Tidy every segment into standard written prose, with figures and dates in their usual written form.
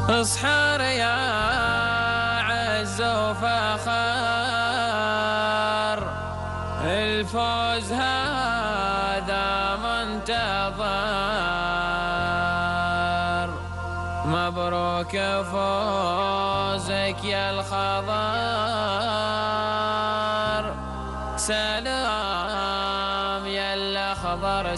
اصحر يا عز وفخر، الفوز هذا منتظر. مبروك فوزك يا الخضر، سلام يا الأخضر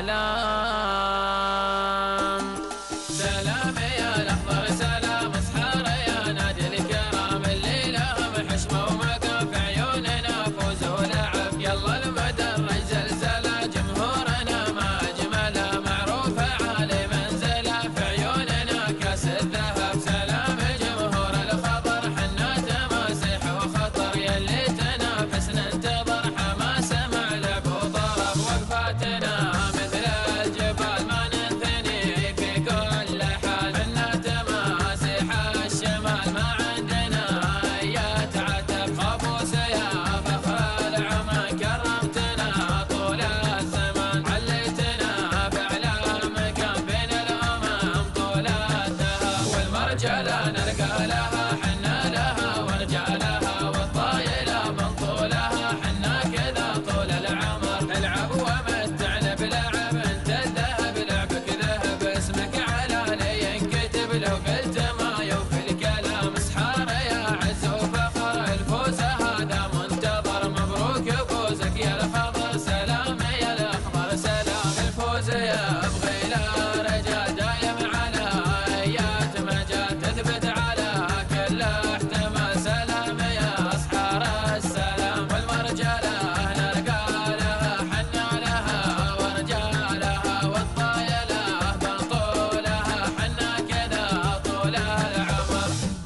سلام. سلام يا الأخضر سلام، اصحر يا نادي الكرام، اللي لهم حشمة ومقام في عيوننا فوز ولعب. يلا المدرج زلزلة، جمهورنا ما أجمله، معروف عالي منزله في عيوننا كاس الذهب. سلام جمهور الخضر، حنا تماسيح وخطر، يلي تنافس ننتظر حماسة مع لعب وضرب. وقفاتنا مثل الجبال ما ننثني في كل حال، حنا تماسيح الشمال ما عندنا أي تعتب. قابوس يا فخر العمى، كرمتنا طول الزمان، عليتنا بأعلى مكان بين الأمم طول الدهر. والمرجلة نلقى لها حنا لها ونرجع لها، والطايلة من طولها حنا كذا طول العمر. العب ومتعنا بلعب، انت الذهب لعبك ذهب، اسمك على لي ينكتب لو قلت ما يوفي الكلام. اصحار يا عز وفخر، الفوز هذا منتظر. مبروك فوزك يا الخضر، سلام يا الاخضر سلام. الفوز يبغي له رجال دايم على ايات مجال، تثبت على كل احتمال. سلام يا اصحار السلام، والمرجله نلقى لها حنا لها ونرجع لها، والطايله بنطولها حنا كذا طول العمر.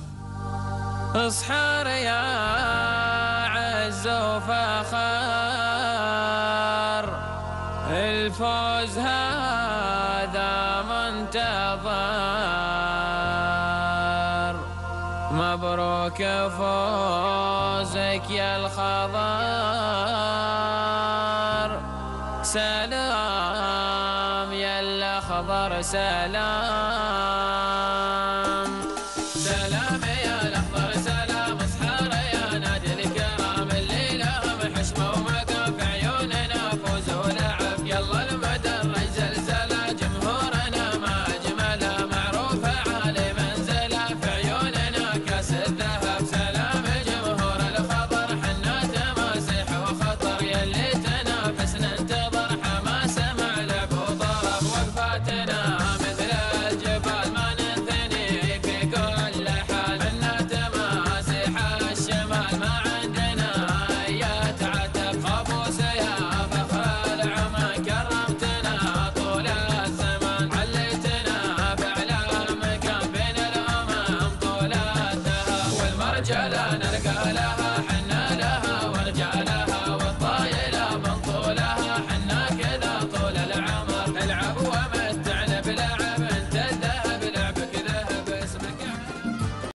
اصحر يا عز وفخر، الفوز هذا منتظر. مبروك فوزك يا الخضر، سلام يا الأخضر سلام. سلام